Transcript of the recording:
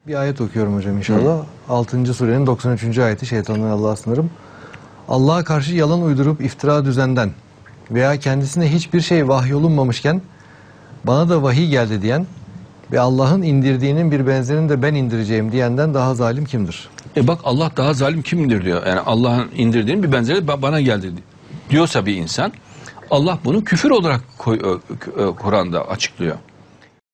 Bir ayet okuyorum hocam inşallah. 6. surenin 93. ayeti, şeytandan Allah'a sınırım. Allah'a karşı yalan uydurup iftira düzenden veya kendisine hiçbir şey vahyolunmamışken bana da vahiy geldi diyen ve Allah'ın indirdiğinin bir benzerini de ben indireceğim diyenden daha zalim kimdir? Bak, Allah daha zalim kimdir diyor. Yani Allah'ın indirdiğinin bir benzeri bana geldi diyorsa bir insan, Allah bunu küfür olarak Kur'an'da açıklıyor.